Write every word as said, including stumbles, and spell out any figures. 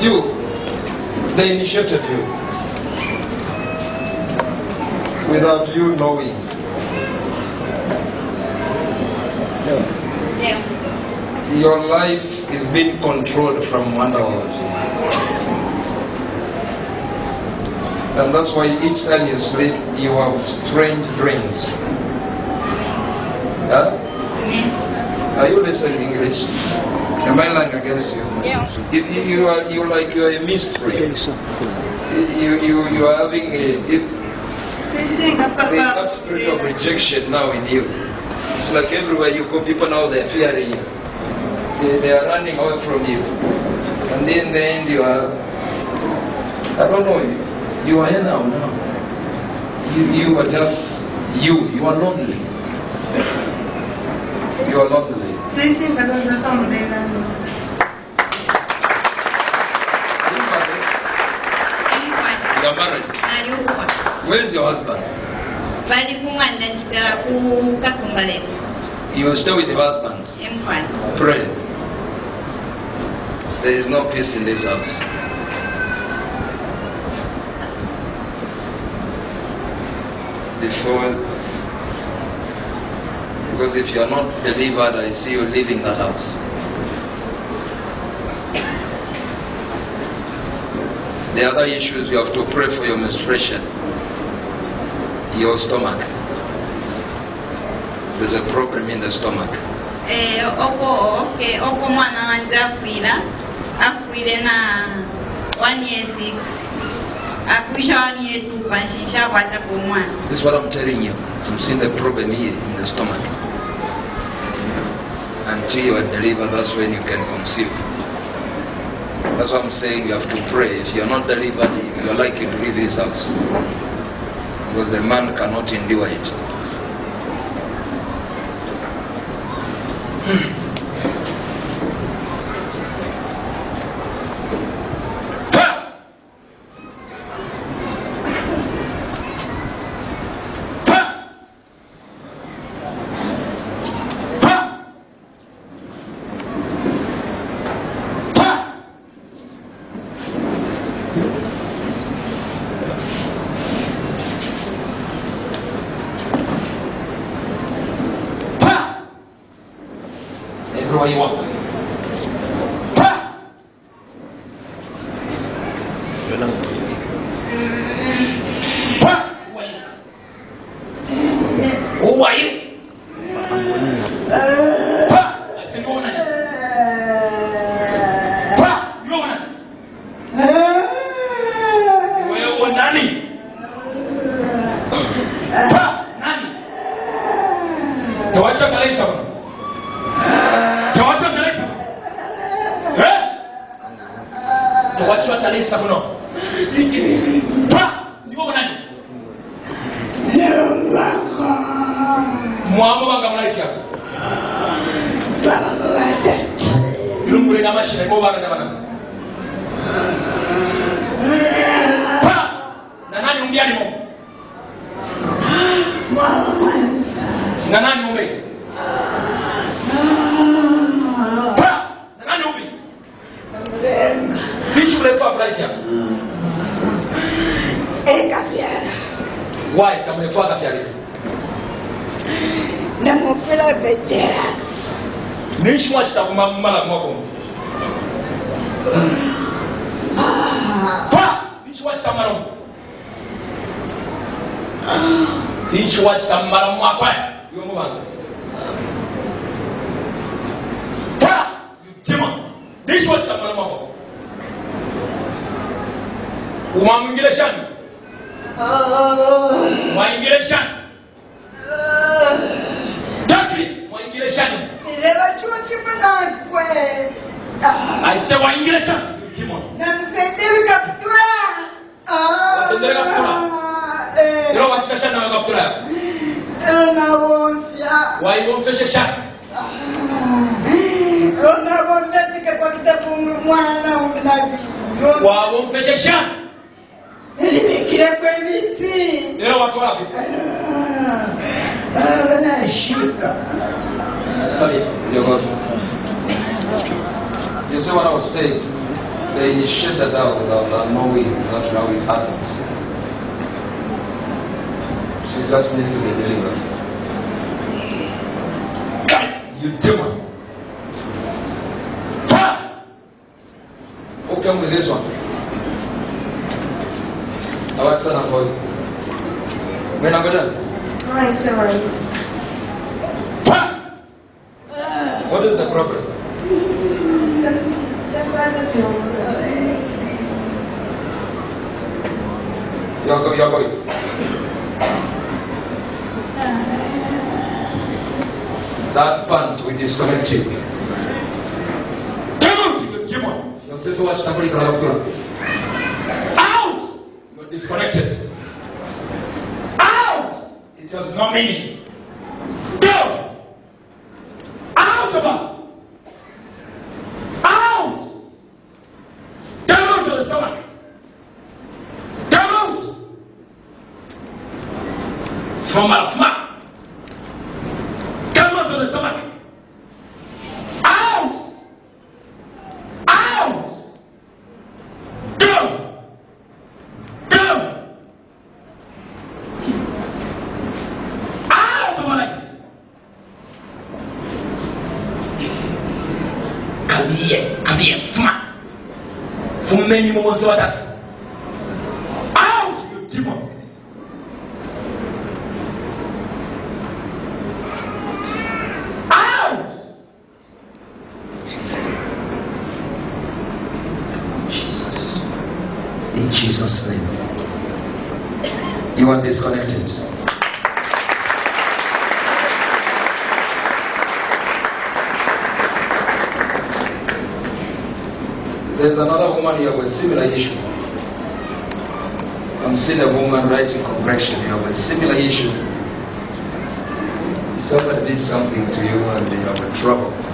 You, they initiated you without you knowing. Yeah. Your life is being controlled from underworld. And that's why each time you sleep, you have strange dreams. Huh? Mm-hmm. Are you listening English? Am I lying against you? Yeah. You, you, you are you like you are a mystery. You you you are having a, a, a spirit of rejection now in you. It's like everywhere you go, people now they're fearing you. They, they are running away from you. And in the end you are, I don't know, you, you are here now now. You, you are just you. You are lonely. You are lonely. Sim, sim, cada um já está no meio da... You are married. Where is your husband? You will stay with your husband. Pray. There is no peace in this house. Before, because if you are not delivered, I see you leaving that house. The other issues, you have to pray for your menstruation, your stomach. There's a problem in the stomach. Eh, oko, okay, oko mwana wanje afuira, afuire na one year six. Afuisha one year two, panchisha wata kumwana. This is what I'm telling you. I'm seeing the problem here in the stomach. Until you are delivered, that's when you can conceive. That's what I'm saying, you have to pray. If you're not delivered, you're likely to leave this house. Because the man cannot endure it. Hmm. Everywhere you walk. Who are you? I said, no one. No one. Where was Nani? Nani? Tawasha Kalesa. Tawasha Kalesa. Eh? Tawasha Kalesa no. Pa! Ni ko nani? Muamu banga maisha. Lumbre na mashine ko bana bana. Pa! Na nani umbiani mo? Na nani umbe? Pa! Na nani umbi? Fish ule kwa maisha. É caviar. Why? Kama ni kwa kafiari. Na mufila beteras. Nishi mwachita kumala mwako. Pa! Nishi mwachita mara mwako. Nishi mwachita mara mwako. Yo mwako. Pa! You demon. Nishi mwachita mara mwako. Umamwingile shani. Mwaingile shani. Dakri, mwaingile shani. Nileva chuti mwanakwe. I say waingile shani. You demon. Na msendele kaptura. Wasendele kaptura. Eh. Nilo wachika shani na kaptura. Na wonfia. Waingomfeshe shani. Rona wonfia tika kwa kitabu mwana unabi. Wagomfeshe shani. Nilimekile kwa miti. Nilo watu wapi? Ah, na shika. Come here. You go. You see what I was saying? The initiated out without knowing that how it happens. She just needs to be delivered. You demon. Who came with this one? Our son and boy. When I'm done. What is the problem? You're going. You're going. That punch we disconnected. Out, you demon! You're supposed to watch somebody go out. Out! You're disconnected. Out! It has no meaning. Go! Out of her! Out! Come out to the stomach! Come out! From our flat! Come out to the stomach! Out! Out! Go! Go! Out of my life! Come here, come here, fuma! For many moments like that. Out, you demon! Out! Jesus. In Jesus' name. You are disconnected. There's another woman here with a similar issue. I'm seeing a woman writing correction here with a similar issue. Somebody did something to you and you have a trouble.